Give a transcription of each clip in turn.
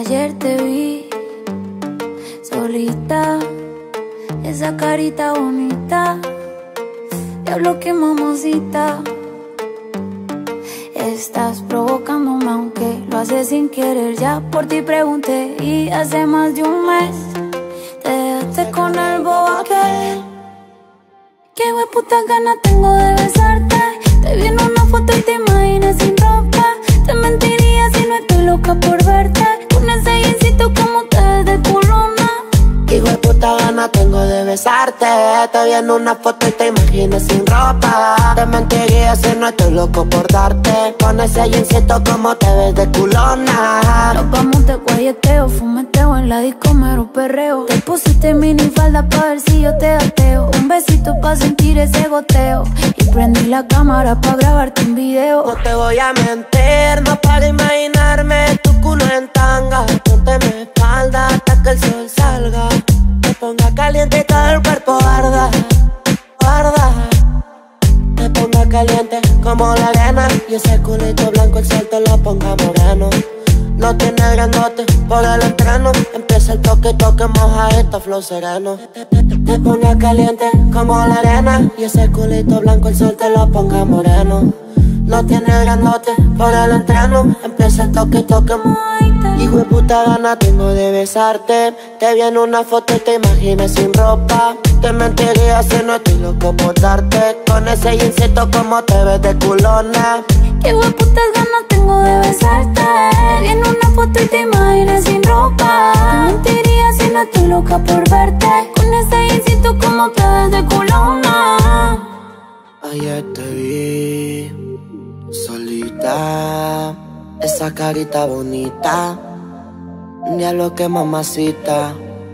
Ayer te vi solita, esa carita bonita, diablo que mamacita. Estás provocándome aunque lo haces sin querer. Ya por ti pregunté y hace más de un mes te dejaste con el bobo aquel. Qué hueputa gana tengo de besarte. Te vi en una foto y te imaginas sin ropa. Te mentiría si no estoy loca por verte. Con ese jeansito como te ves de culona. Qué hueputa gana tengo de besarte. Te vi en una foto y te imaginas sin ropa. Te mentiría si no estoy loco por darte. Con ese jeansito como te ves de culona. Nos vamos de guayeteo, fumeteo en la disco mero perreo. Te pusiste minifalda pa' ver si yo te ateo. Un besito pa' sentir ese goteo. Y prendí la cámara pa' grabarte un video. No te voy a mentir, no para imaginarme tu culo en tanga. Ponte mi espalda hasta que el sol salga. Me ponga caliente y todo el cuerpo arda, arda. Me ponga caliente como la arena. Y ese culito blanco el sol te lo ponga moreno. No tiene grandote por el entreno. Empieza el toque, toque, moja esto, flow sereno. Te ponga caliente como la arena. Y ese culito blanco el sol te lo ponga moreno. No tiene grandote por el entreno. Empieza el toque, toque, hijo de puta gana tengo de besarte. Te vi en una foto y te imaginas sin ropa. Te mentiría si no estoy loco por darte. Con ese jeansito como te ves de culona. Qué hueputas ganas tengo de besarte. Te vi en una foto y te imaginas sin ropa. Te mentiría si no estoy loca por verte. Con ese jeansito como te ves de culona. Ayer te vi solita, esa carita bonita, diablo que mamacita.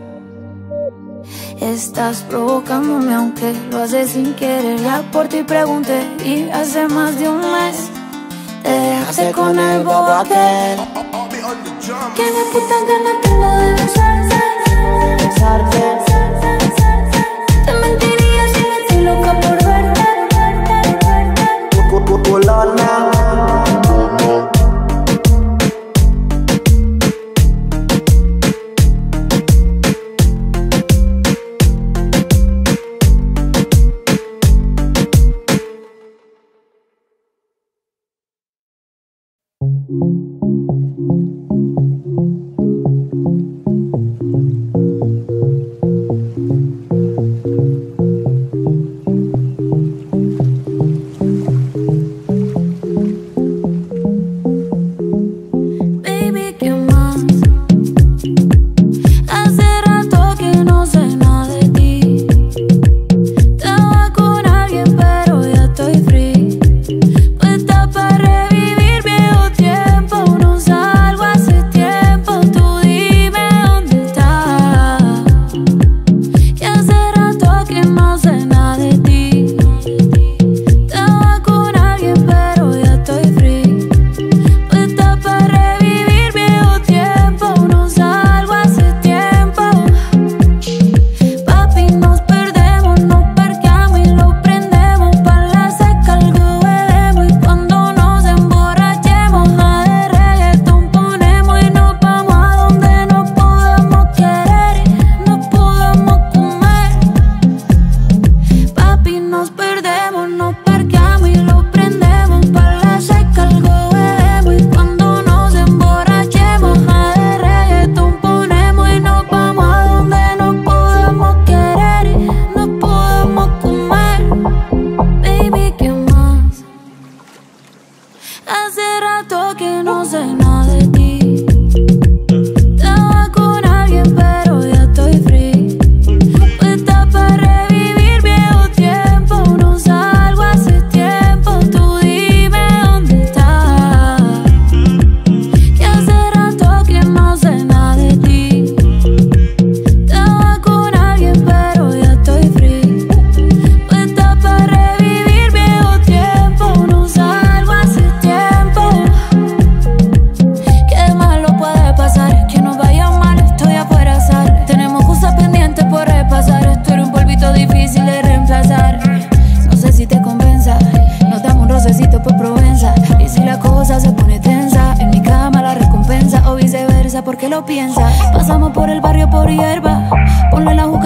Estás provocándome aunque lo haces sin querer. Ya por ti pregunté y hace más de un mes te dejaste con el bobo aquel. Que de puta gana tengo de besarte. Te mentiría si no estoy loca por verte. Culona.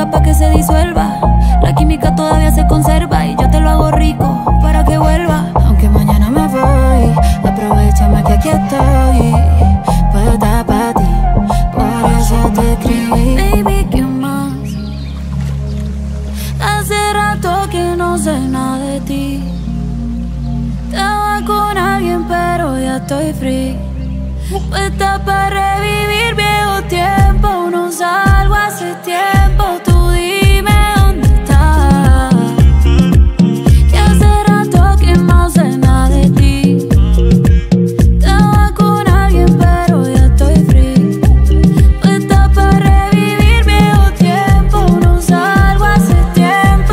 agua pa' que se disuelva. La química todavía se conserva y yo te lo hago rico para que vuelva. Aunque mañana me voy, aprovechame que aquí estoy, puesta pa' ti, por eso te escribí. Baby, ¿qué más? Hace rato que no sé nada de ti. Estaba con alguien pero ya estoy free, puesta pa' revivir viejo tiempo. No salgo hace tiempo, tú dime dónde estás. Que hace rato que no sé nada de ti. Estaba con alguien pero ya estoy free, puesta pa' revivir viejo tiempo. No salgo hace tiempo.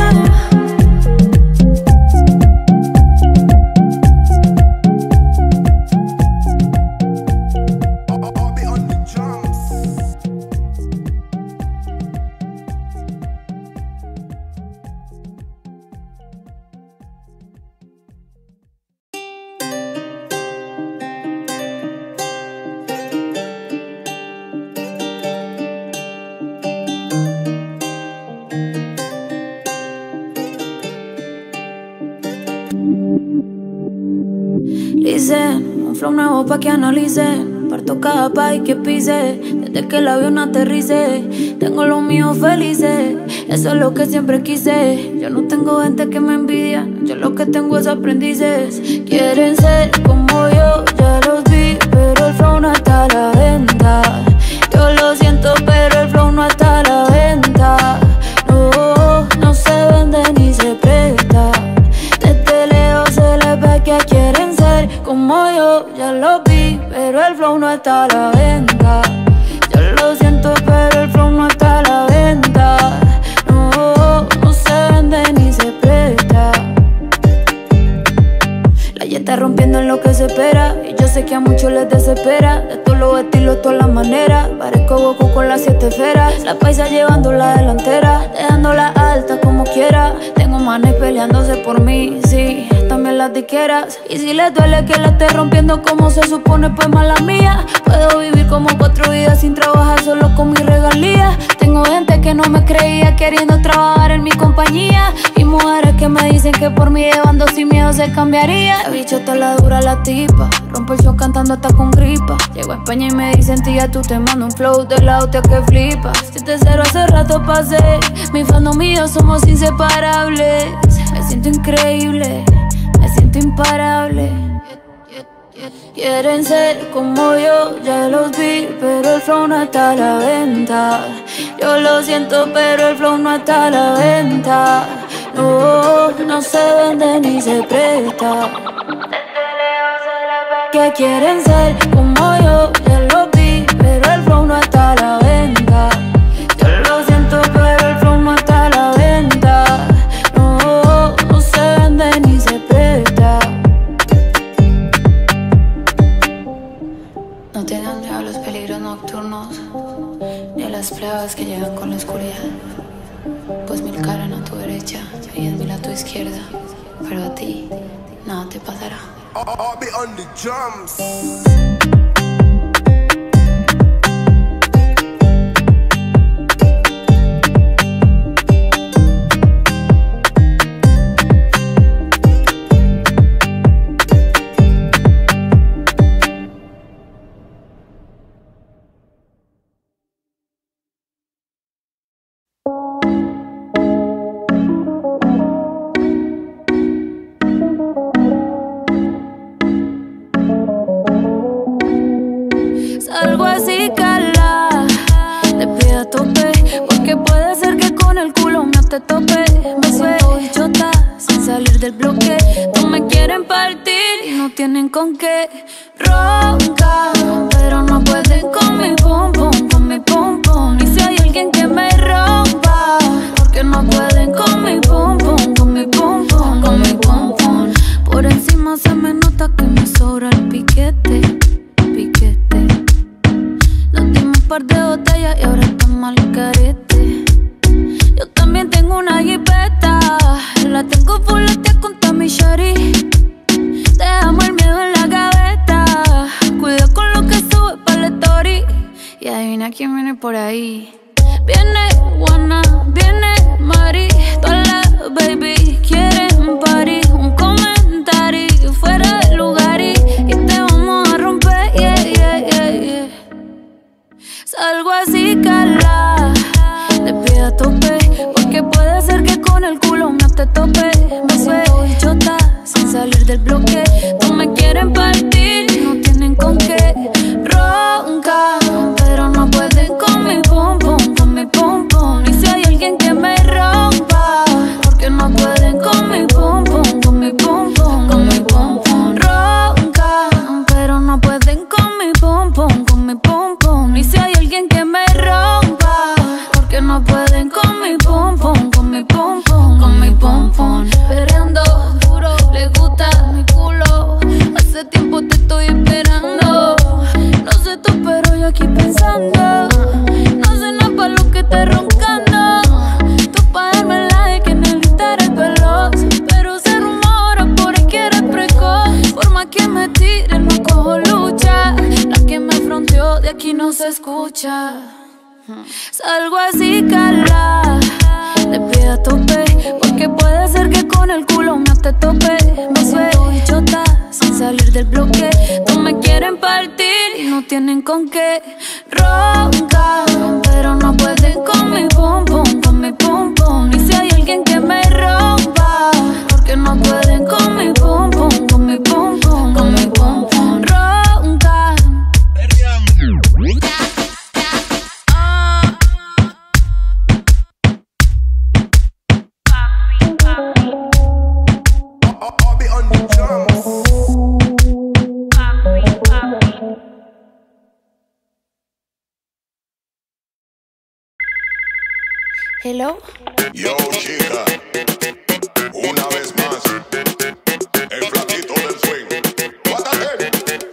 Listen, un flow nuevo pa' que analicen. Parto cada país que pise, desde que el avión aterrice. Tengo los míos felices, eso es lo que siempre quise. Yo no tengo gente que me envidia, yo lo que tengo es aprendices. Quieren ser como yo, ya los vi, pero el flow no está a la venta. Yo lo siento, pero el flow no está a la venta. No, no se vende ni se presta. Desde lejos se les ve que quieren ser como yo, ya lo vi, pero el flow no está a la venta. Yo lo siento, pero el flow no está a la venta. No, no se vende ni se presta. La ya está rompiendo en lo que se espera, y yo sé que a muchos les desespera. De todos los estilos, todas las maneras, parezco Goku con las 7 esferas. La paisa llevando la delantera, dejándola alta como quiera. Tengo manes peleándose por mí, sí, también las diqueras. Y si les duele que la esté rompiendo como se supone, pues mala mía. Puedo vivir como 4 vidas sin trabajar, solo con mis regalías. Tengo gente que no me creía queriendo trabajar en mi compañía, y mujeres que me dicen que por mí llevando sin miedo se cambiaría. La bichota la dura la tipa, rompo el show cantando hasta con gripa. Llego a España y me dicen tía, tú te mando un flow de la hostia que flipas. 7-0 hace rato pasé, mi fandom y yo somos inseparables. Me siento increíble, me siento imparable. Quieren ser como yo, ya los vi, pero el flow no está a la venta. Yo lo siento, pero el flow no está a la venta. No, no se vende ni se presta. Que quieren ser como yo, ya los vi, pero el flow no está a la venta. Yo lo siento, pero el flow no está a la venta. No, no se vende ni se presta. No te dan miedo a los peligros nocturnos, ni a las pruebas que llegan con la oscuridad. Pues 1000 caras a tu derecha y 10.000 a tu izquierda, pero a ti nada te pasará. I'll be on the drums. Salgo así, cala, te pido a tope, porque puede ser que con el culo me te tope. Me siento bichota sin salir del bloque. No me quieren partir y no tienen con qué. Roncan, pero no pueden con mi pum pum, con mi pum pum. Y si hay alguien que me rompa, porque no pueden con mi pum pum, con mi pum pum, con mi pum pum. Por encima se me nota que me sobra el piquete, piquete. Nos dimos un par de botellas y ahora estamos al carete. Yo también tengo una jipeta, la tengo fuletea con mi shorty. Dejamos el miedo en la gaveta, cuida con lo que sube para la story. Y adivina quién viene por ahí. Viene Juana, viene tope, porque puede ser que con el culo no te tope. Me siento bichota sin salir del bloque. No me quieren partir y no tienen con qué. Ronca, pero no pueden con mi pum pum, con mi pum pum. Y si hay alguien que me rompa, porque no pueden con mi pum pum, con mi pum pum, con mi pum pum. Ronca, pero no pueden con mi pum pum, con mi pum pum. Y si hay alguien que me rompa, porque no pueden con mi pum pum, con mi pum pum, con mi pum pum. Esperando duro, le gusta mi culo. Hace tiempo te estoy esperando. No sé tú, pero yo aquí pensando. No sé nada pa' lo que te roncando. Tú pa' darme like que en el guitar es veloz, pero se rumora por ahí que eres precoz. Por más que me tire no cojo lucha. La que me fronteó de aquí no se escucha. Salgo así, cala, le pido a tope, porque puede ser que con el culo no te tope. Me siento bichota sin salir del bloque. No me quieren partir y no tienen con qué. Ronca, pero no pueden con mi pum pum, con mi pum pum. Y si hay alguien que me rompa, porque no pueden con mi pum pum, con mi pum pum, con mi pum pum. Ronca. I'll be on the drums. Hello. Yo, chica, una vez más, el flaquito del swing. Guárdate.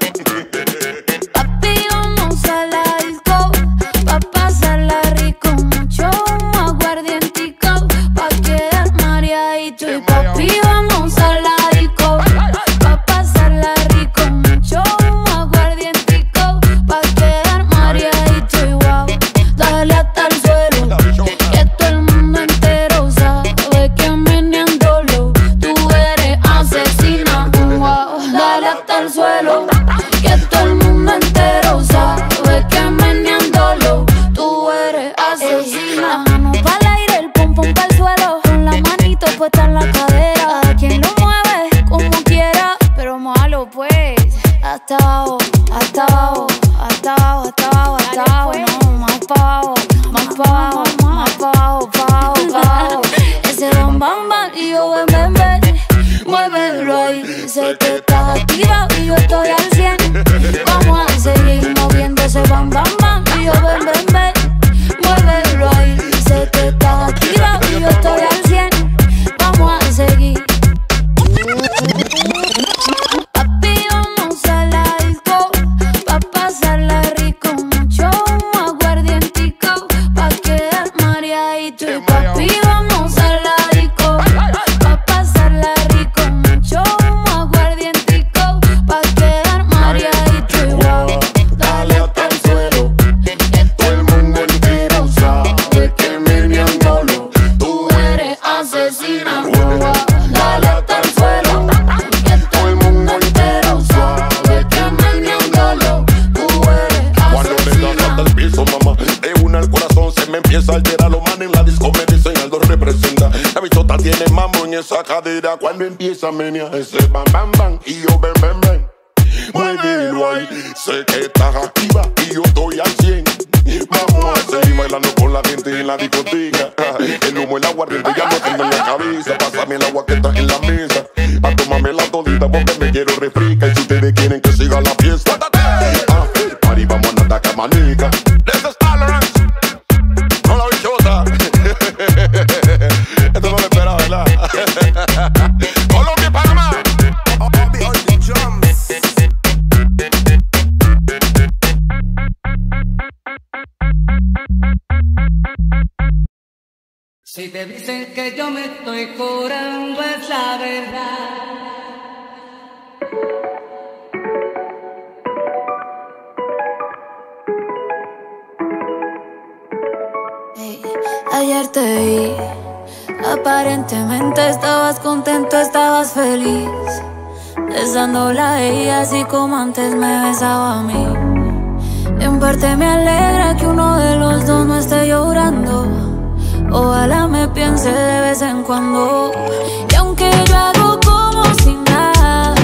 Papi, vamos a la disco, pa' pasarla rico. Mucho humo, aguardientico, pa' quedar mareadito. Y papi, vamos a la disco, pa' pasarla rico. Mucho humo, aguardientico, pa' quedar mareadito. Y wow, dale hasta el suelo, que todo el mundo entero sabe que meneándolo tú eres asesina. Wow, dale hasta el suelo, que todo el mundo entero sabe que meneándolo tú eres asesina. La mano pa'l aire, el pum pum pa'l suelo, con la manito puesta en la cadera. A quien lo mueve como quiera, pero malo pues. Hasta abajo, hasta abajo, hasta abajo, hasta abajo, hasta abajo. No, más pa' abajo, más pa' abajo, más pa' abajo, pa' abajo, pa' abajo. Ese bam bam bam y yo ven ven ven. Muévelo ahí, sé que estás activa y yo estoy al 100. Vamos a seguir moviendo ese bam bam bam y yo ven ven ven. Muévelo ahí, sé que estás activa y yo estoy al 100. Vamos a seguir. Papi, vamos a la disco, pa' pasarla rico. Mucho humo, aguardientico, pa' quedar mareadito. Y papi, vamos a la disco, pa' pasarla rico. Mucho humo, aguardientico, pa' quedar mareadito. Y wow, dale hasta el suelo, que todo el mundo entero sabe que meneándolo tú eres asesina. Wow, dale hasta el suelo, que todo el mundo entero sabe que meneándolo tú eres Cuando le das hasta asesina. el piso, mamá, de una al corazón se me empieza a alterar. Los manes en la disco me dicen algo representa. La bichota tiene mambo en esa cadera. Cuando empieza a menear ese bam bam bam y yo ven ven ven. Muévelo ahí, sé que estás activa y yo estoy al 100. Vamos a seguir bailando con la gente en la discoteca. El humo, el aguardiente ya no tengo en la cabeza. Pásame el agua que está en la mesa, pa' tomarme la todita porque me quiero refrescar. Y si ustedes quieren que siga la fiesta, party, vamos a andar camanica. This is tolerance. No la bichota. Esto no lo esperaba, ¿verdad? Colombia y Panamá. I'll be on the drums. Si te dicen que yo me estoy curando es la verdad. Ey, ayer te vi, aparentemente estabas contento, estabas feliz, besándola a ella así como antes me besaba a mí. En parte me alegra que uno de los dos no esté llorando, Ojalá me piense de vez en cuando. Y aunque yo hago como si nada,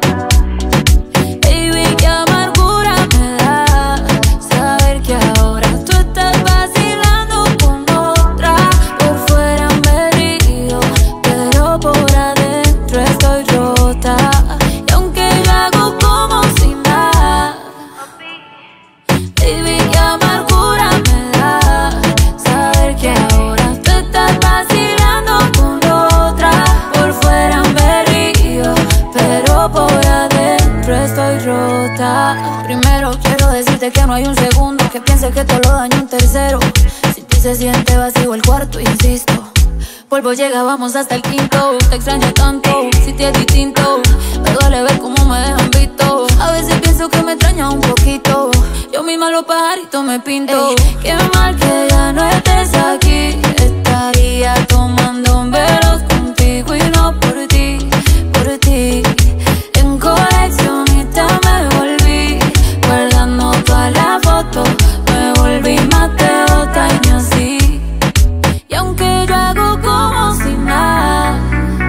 baby, qué amargura me da saber que ahora tú estás vacilando con otra. Por fuera me río, pero por adentro estoy rota. Y aunque yo hago como si nada, baby, qué amargura me da saber que ahora tú estás vacilando con otra. Por fuera me río, pero por adentro estoy rota. Primero quiero decirte que no hay un segundo que piense que te lo daño un tercero. Si ti se siente vacío el cuarto, insisto, polvo llega, vamos hasta el quinto. Te extraño tanto, si te es distinto. Me duele ver cómo me dejan visto. A veces pienso que me extraña un poquito. Yo misma los pajaritos me pinto. Ey, qué mal que ya no estés aquí. Estaría tomando un velos contigo y no por ti, por ti. En coleccionista me volví, guardando todas las fotos. Me volví más de otra y no así. Y aunque yo hago como si nada,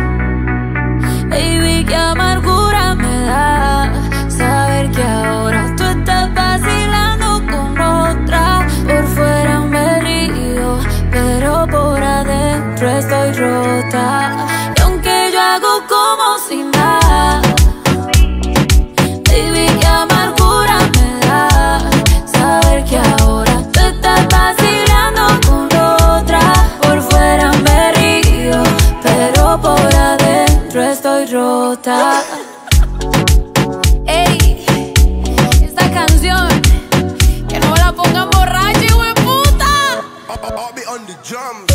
baby, qué amargura me da saber que ahora tú estás vacilando con otra. Por fuera me río, pero por adentro estoy rota. Y aunque yo hago como si nada, baby, qué amargura me da saber que ahora tú estás vacilando con otra. Por fuera me río, pero por adentro estoy rota. Ey, esta canción, que no me la pongan borracha, hijo de puta. I'll be on the drums.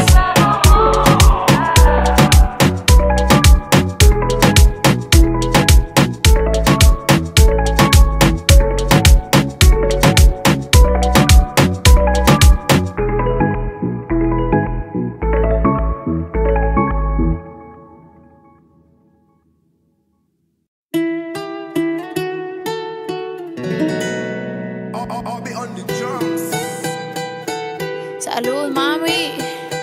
I'll be on the drums. Salud, mami.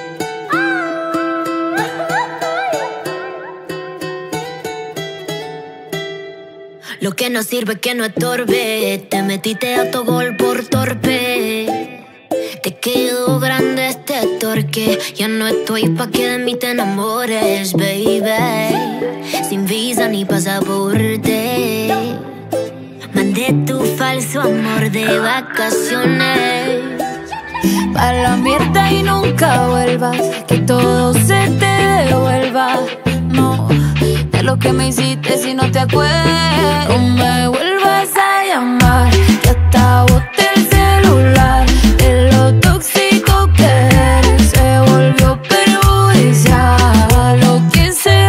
Lo que no sirve que no estorbe. Te metiste a tu gol por torpe. Te quedó grande este torque. Ya no estoy pa' que de mí te enamores, baby. Sin visa ni pasaporte. Mandé tu falso amor de vacaciones Pa' la mierda y nunca vuelvas, que todo se te devuelva. No, de lo que me hiciste si no te acuerdas. No me vuelvas a llamar, que hasta boté el celular. De lo tóxico que eres se volvió perjudicial. Lo que se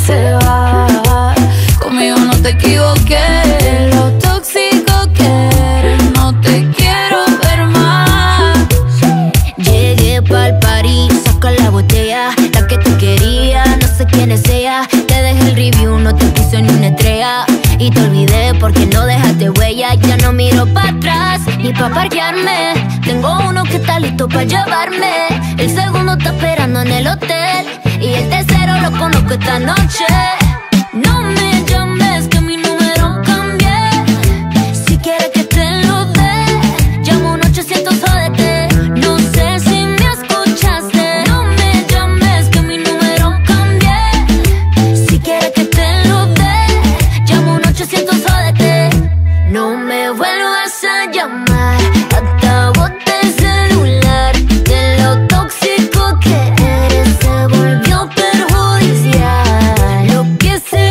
va, conmigo no te equivoqué. De lo tóxico que eres no te quiero ver más. Llegué pa'l party, saca la botella, la que te quería, no sé quién es ella. Te dejé el review, no te puse ni una estrella. Y te olvidé porque no dejaste huella. Ya no miro para atrás, ni pa' parquearme. Tengo uno que está listo pa' llevarme. El segundo está esperando en el hotel. Y el tercero lo conozco esta noche. No me llames que mi número cambié. Si quieres que te lo dé, llamo un 800 jódete. No sé si me escuchaste. No me llames que mi número cambié. Si quieres que te lo dé, llamo un 800 jódete. No me vuelvas a llamar, hasta boté el celular. De lo tóxico que eres se volvió perjudicial. Lo que se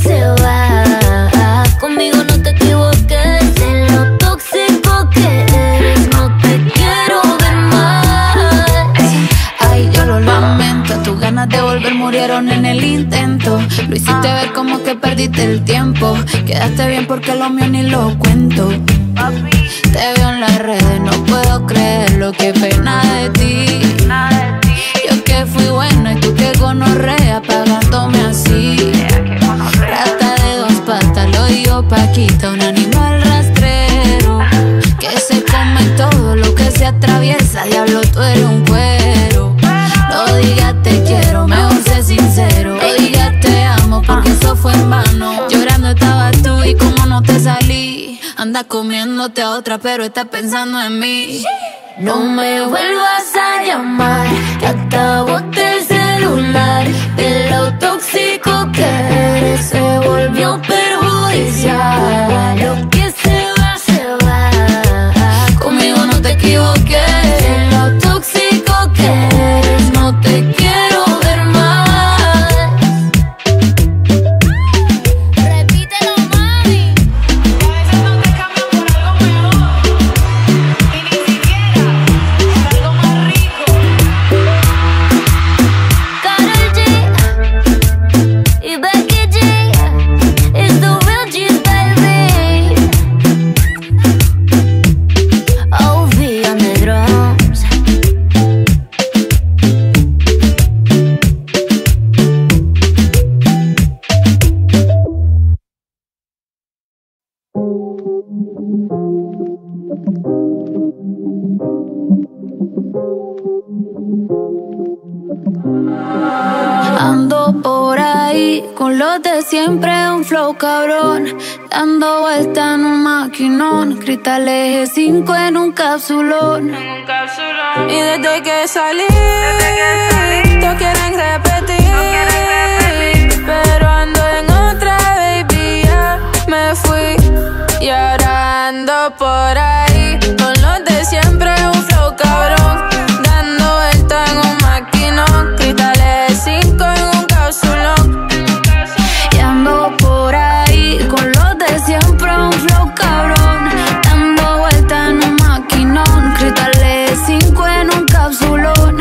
va, conmigo no te equivoques. De lo tóxico que eres no te quiero ver más. Ay, yo lo lamento, tus ganas de volver murieron en el intento. Lo hiciste ver como que perdiste el tiempo. Quedaste bien porque lo mío ni lo cuento. Te veo en las redes, no puedo creerlo, qué pena de ti. Yo que fui buena y tú que gonorrea pagándome así. Rata de dos patas, lo digo Paquita, un animal rastrero que se come todo lo que se atraviesa. Diablo, tú eres un cuero. comiéndote a otra, pero estás pensando en mí. No me vuelvas a llamar, que acabote el celular. De lo tóxico que eres se volvió perjudicial. Lo que se va, conmigo no te equivoqué. de lo tóxico que eres no te quiero ver más. Repítelo, mami. A veces no te cambian por algo mejor, y ni siquiera por algo más rico. Karol G y Becky G, it's the real G's, baby. OV on the drums. Ando por ahí con los de siempre, un flow cabrón, dando vuelta en un maquinón, cristal eje 5 en un capsulón. Y desde que salí, todos quieren repetir, pero ando en otra, baby, ya me fui. Y ahora ando por ahí con los de siempre, un flow cabrón, dando vuelta en un maquinón, cristales 5 en un capsulón. Y ando por ahí con los de siempre, un flow cabrón, dando vuelta en un maquinón, cristales 5 en un capsulón.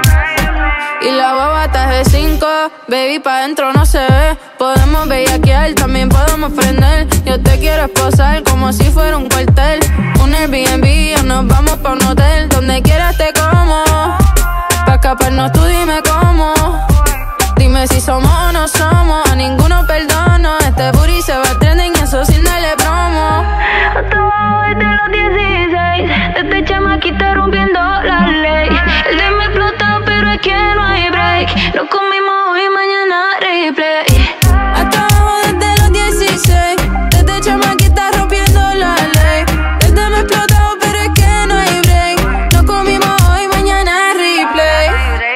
Y la baba de 5, baby, pa' dentro no se ve. Podemos bellaquear, también podemos prender. Yo te quiero esposar como si fuera un cuartel, un Airbnb o nos vamos pa' un hotel. Donde quieras te como, pa' escaparnos tú dime cómo. Dime si somos o no somos, a ninguno perdono. Este booty se va trending y eso sin darle promo. Hasta abajo desde los 16, desde chamaquita rompiendo la ley. El de me explota, pero es que no hay break. Lo comimos hoy, mañana replay. Hasta abajo desde los 16, desde chamaquita rompiendo la ley. Desde me he explotado, pero es que no hay break. Nos comimos hoy, mañana replay.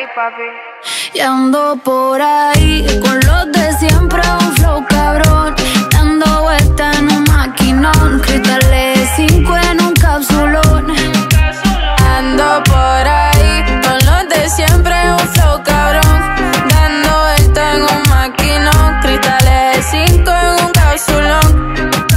Y ando por ahí con los de siempre, un flow cabrón, dando vuelta en un maquinón, cristales 5 en un capsulón. Ando por ahí con los de siempre, un flow cabrón, dando vuelta en un maquinón, cristales 5 en un capsulón.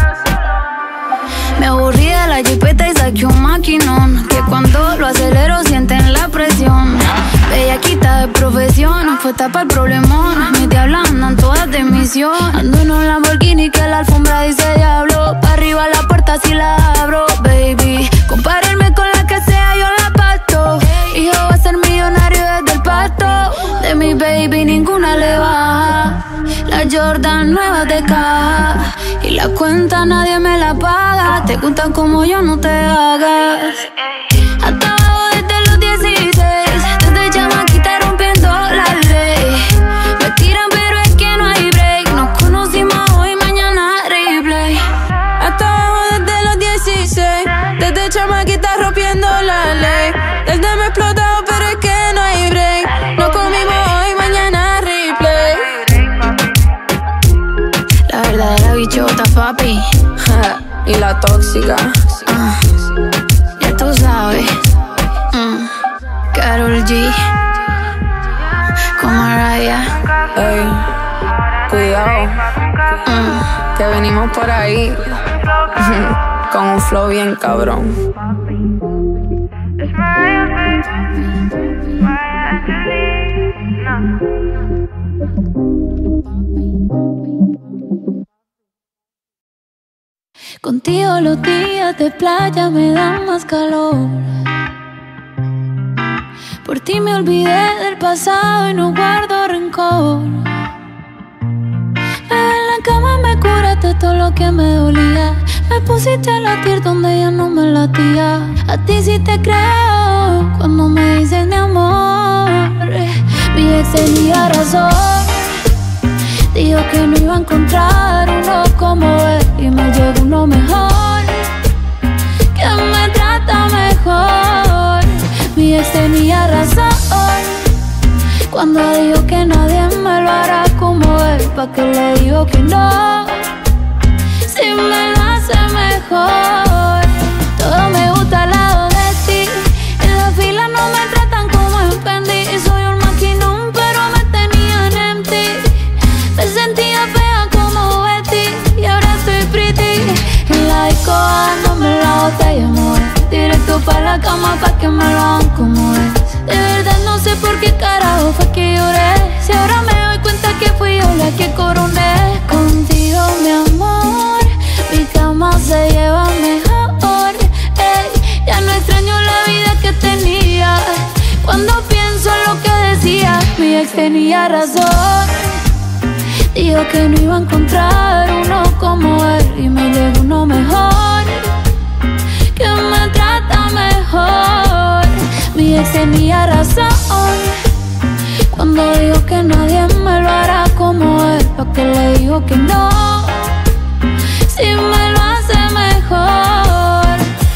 Me aburrí de la jipeta y saqué un maquinón, que cuando lo acelero sienten la presión. Bellaquita de profesión, fue tapa el problemón. Mis diablas andan todas de misión. Ando en un Lamborghini que la alfombra dice diablo. Pa' arriba la puerta si la abro, baby. Compárenme con la que sea, yo la parto. Hijo va a ser millonario desde el pasto. De mi baby ninguna le baja. La Jordan nueva de caja. Y la cuenta nadie me la paga. Te gustan como yo, no te hagas. Hasta abajo desde los 16, desde chamaquita rompiendo la ley. Me tiran pero es que no hay break. Nos conocimos hoy, mañana replay. Hasta abajo desde los 16, desde chamaquita rompiendo la ley. Desde me he explotado, pero es que no hay break. Nos comimos hoy, mañana replay. La verdadera bichota, papi. Y la tóxica. Ya tú sabes. Karol G con Mariah. Ey, cuidado, que venimos por ahí con un flow bien cabrón. Contigo los días de playa me dan más calor. Por ti me olvidé del pasado y no guardo rencor. Bebé, en la cama me curaste todo lo que me dolía. Me pusiste a latir donde ya no me latía. A ti sí te creo cuando me dices mi amor. Mi ex tenía razón. Dijo que no iba a encontrar uno como él y me llegó uno mejor. que me trata mejor. Mi ex tenía razón cuando dijo que nadie me lo hará como él. ¿Pa' qué le digo que no? Si me lo hace mejor. Todo me gusta al lado de ti. En la fila no me tratan como en Fendi. Soy un maquinón pero me tenían empty. Me sentía fea como Betty y ahora estoy pretty. En la disco dándome la botella, amor. Directo pa' la cama pa' que me lo hagan como es. De verdad no sé por qué carajo fue que lloré. Si ahora me doy cuenta que fui yo la que coroné. Contigo, mi amor, mi cama se lleva mejor. Ey, ya no extraño la vida que tenía. Cuando pienso en lo que decía, mi ex tenía razón. Dijo que no iba a encontrar uno como él y me llegó uno mejor, que me trata mejor. Mi ex tenía razón cuando dijo que nadie me lo hará como él. ¿Pa' qué le digo que no? Si me lo hace mejor.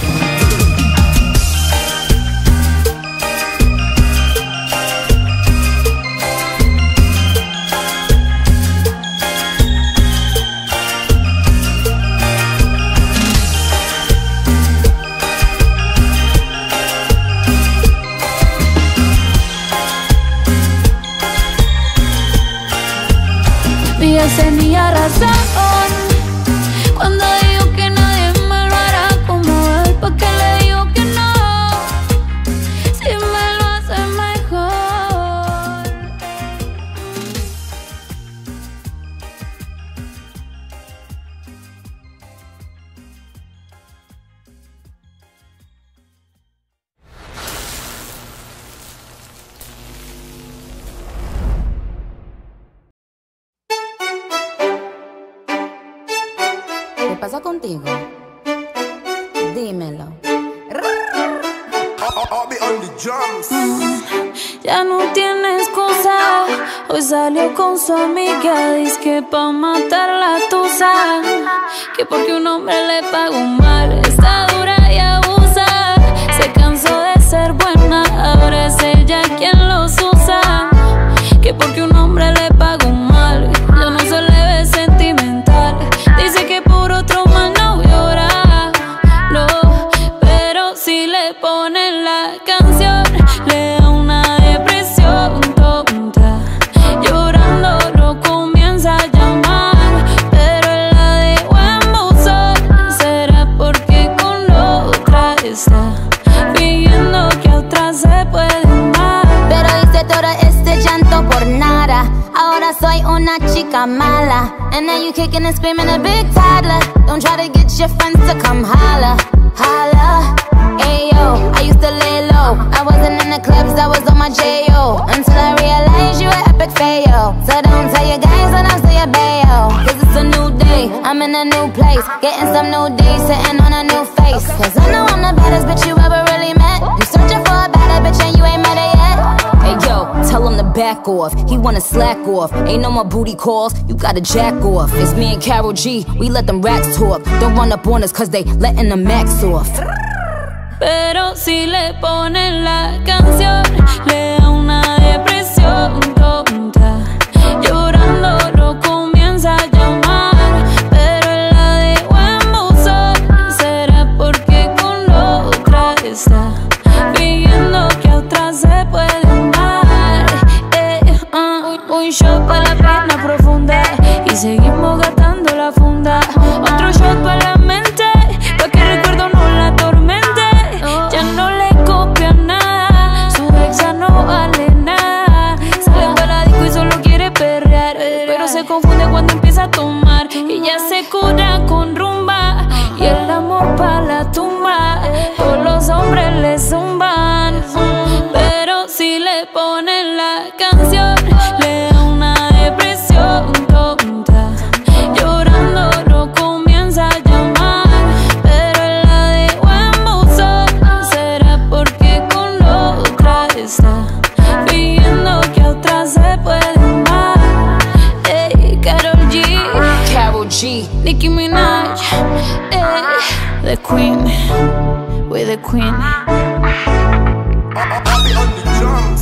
Mi ex tenía razón cuando dijo que nadie me lo hará como él. ¿Pa' qué le digo que no? Si me lo hace mejor. ¿Qué pasa contigo? Dímelo. I'll be on the drums. Ya no tiene excusa. Hoy salió con su amiga, dizque pa' matar la tusa. Que porque un hombre le pagó mal, está dura y abusa. Se cansó de ser buena, ahora es ella quien los usa. Que porque un hombre le pagó mal, ya no se le ve sentimental. Dice que por otro mal no llora, no, pero si le ponen la canción le da una depresión tonta. Llorando lo comienza a llamar, pero él la dejó en buzón. ¿Será porque con otra está fingiendo que a otra se puede amar? Pero hice todo este llanto por nada. Ahora soy una chica mala. And now you kicking and screaming a big toddler. Don't try to get your friends to come holla, holla. Ayo, I used to lay low. I wasn't in the clubs, I was on my J.O. Until I realized you were epic fail. So don't tell your guys when I'm still your bayo. Cause it's a new day, I'm in a new place. Getting some new days, sitting on a new face. Cause I know I'm the baddest bitch you ever really met. You searching for a better bitch and you ain't met her yet. Hey yo, tell him to back off. He wanna slack off. Ain't no more booty calls, you gotta jack off. It's me and Karol G, we let them racks talk. Don't run up on us cause they letting the max off. Pero si le ponen la canción le da una depresión tonta. Llorando lo comienza a llamar, pero él la dejó en buzón. ¿Será porque con otra está fingiendo que a otra se puede amar? Un shot para la pena profunda y seguimos gastando la funda. Otro shot para la mente, pa' que el recuerdo no la atormente. Ya no le copia nada, su ex ya no vale nada. Sale para la disco y solo quiere perrear, pero se confunde cuando empieza a tomar. Y ya se cura con rumba y el amor pa' la tumba. Todos los hombres le zumban, pero si le ponen la canción le da una depresión tonta. Llorando lo comienza a llamar, pero él la dejó en buzón. ¿Será porque con otra está fingiendo que a otra se puede amar? Ey, Karol G, Karol G, Nicki Minaj, ey, The Queen. the queen. Bobby on the drums.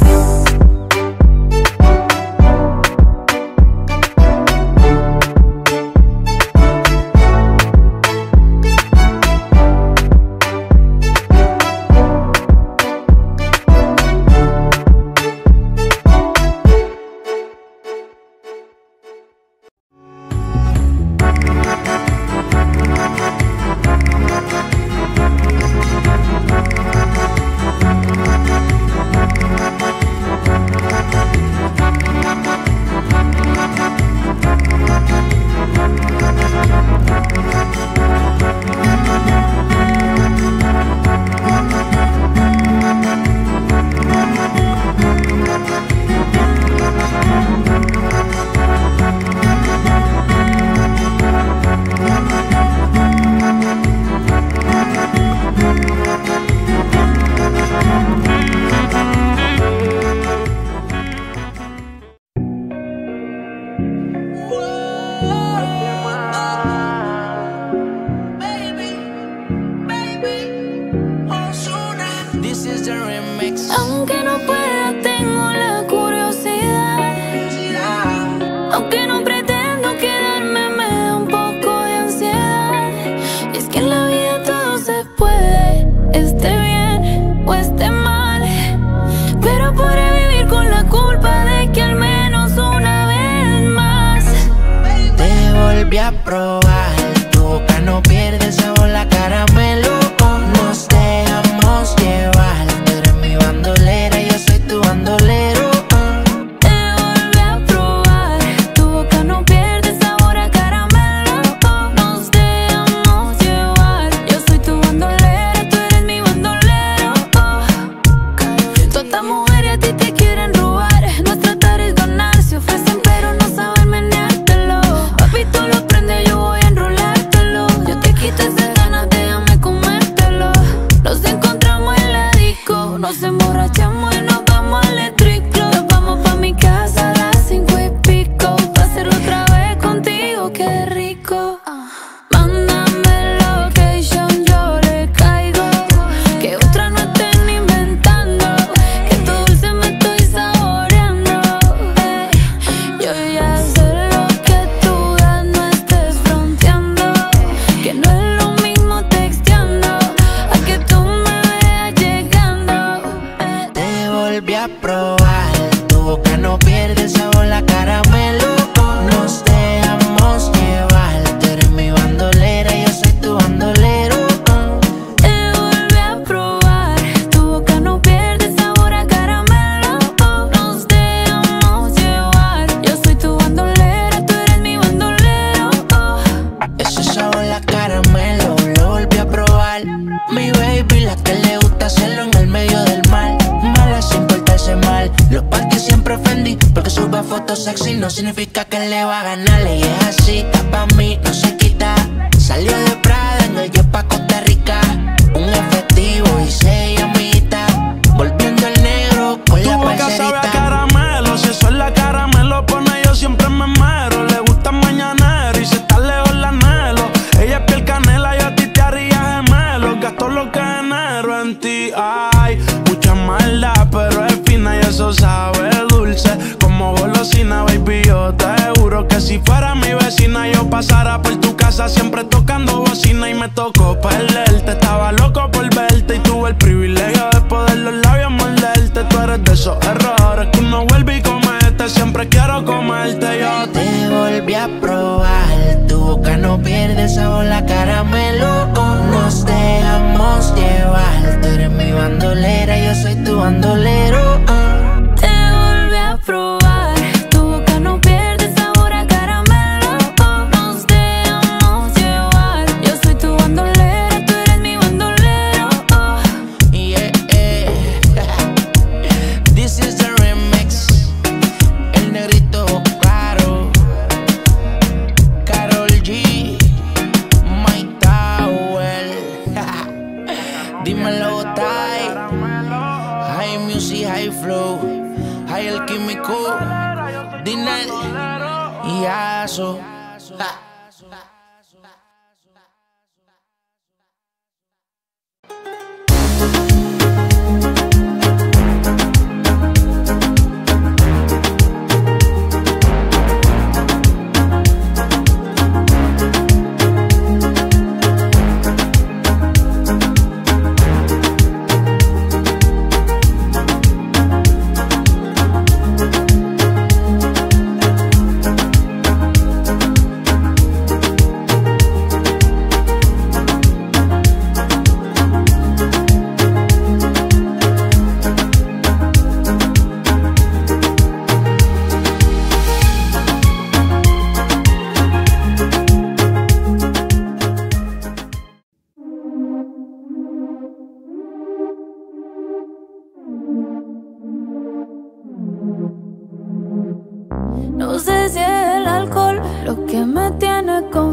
Aunque no pueda, tengo la curiosidad. Aunque no pretendo quedarme, me da un poco de ansiedad. Y es que en la vida todo se puede, esté bien o esté mal. Pero podré vivir con la culpa de que al menos una vez más te volví a probar. Tu boca no pierde sabor, la caramelo. Nos dejamos llevar. Tú eres mi bandolera, yo soy tu bandolero. Te volví a probar. Tu boca no pierde sabor a caramelo. Nos dejamos llevar. Yo soy tu bandolera, tú eres mi bandolero. Todas estas mujeres a ti te quieren robar. No tratar es ganar, se ofrecen pero no saben meneártelo. Papi, tú lo prendes, yo voy a enrolártelo. Yo te quito esas ganas, déjame comértelo. Nos encontramos en la disco, nos emborrachamos y nos vamos al triclo. Nos vamos pa' mi casa a las 5 y pico, pa' hacerlo otra vez contigo, qué rico. Mándame location, yo le caigo. Que otra no estén inventando, que tu dulce me estoy saboreando. Yo ya sé lo que tú das, no estés fronteando. Que no es lo mismo texteando a que tú me veas llegando. Te volví a probar. Tu boca no pierde sabor, la caramelo. Nos dejamos llevar. Tú eres mi bandolera, yo soy tu bandolero. Te volví a probar. Tu boca no pierde sabor a caramelo. Nos dejamos llevar. Yo soy tu bandolera, tú eres mi bandolero. Ese sabor la caramelo, lo volví a probar. Mi baby, la que le gusta hacerlo en el medio del mar. Mala sin portarse mal. Los parques siempre ofendí, porque sube fotos sexy no significa que le va a ganar. Y es así, está pa' mí, no se quita. Salió de Prada en el jet pa' Costa Rica. Un efectivo y 6 llamitas. Volviendo el negro con la Tu boca sabe a parcerita. caramelo, si eso es la caramelo pone yo siempre me mero. Le gusta mañanero y si está lejos la anhelo. Ella es piel canela, yo a ti te haría gemelo. Gasto lo que genero en ti, ay. Mucha maldad, pero es fina y eso sabe dulce. Como golosina, baby, yo te juro que si fuera mi vecina yo pasara por tu casa siempre tocando bocina. Y me tocó perderte, estaba loco por verte y tuve el privilegio de poder los labios morderte. Tú eres de esos errores que uno vuelve y comete, siempre quiero comerte yo. Te volví a probar. Tu boca no pierde sabor, la caramelo. Nos dejamos llevar. Tú eres mi bandolera, yo soy tu bandolero. Te volví a probar. Tu boca no pierde sabor a caramelo. Nos dejamos llevar. Yo soy tu bandolera, tú eres mi bandolero. Yeah, this is the remix. El negrito claro. Karol G, Mike Tower. Dímelo, Tai. High music, high flow. High el químico. Dinel y Aso.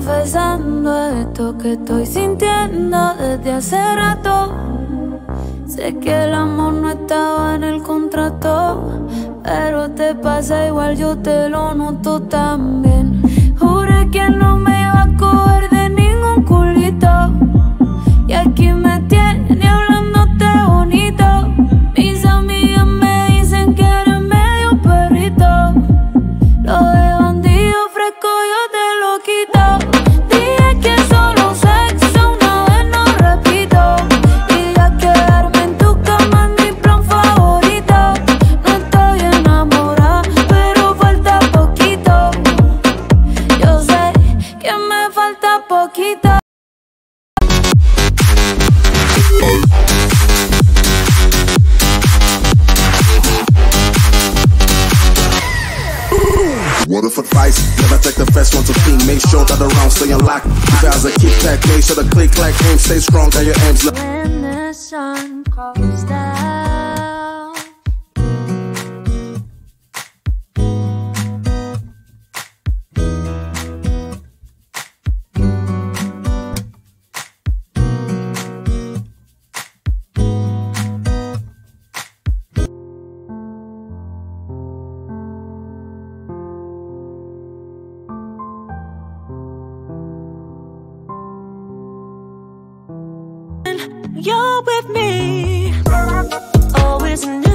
confesando esto que estoy sintiendo desde hace rato. Sé que el amor no estaba en el contrato, pero te pasa igual, yo te lo noto también. Juré que no me iba a coger de ningún culito, y aquí me tiene hablándote bonito. Mis amigas me dicen que eres medio perrito, lo de bandido fresco yo te lo quito. Dije que solo sexo una vez, no repito, y ya quedarme en tu cama es mi plan favorito. No estoy enamorada, pero falta poquito. Yo sé que me falta poquito. Word of advice, never take the first one to ping. Make sure that the rounds stay unlocked. You guys are keep that, make sure the click, clack, aim, stay strong, and your aims look. When the sun goes down, you're with me, always new.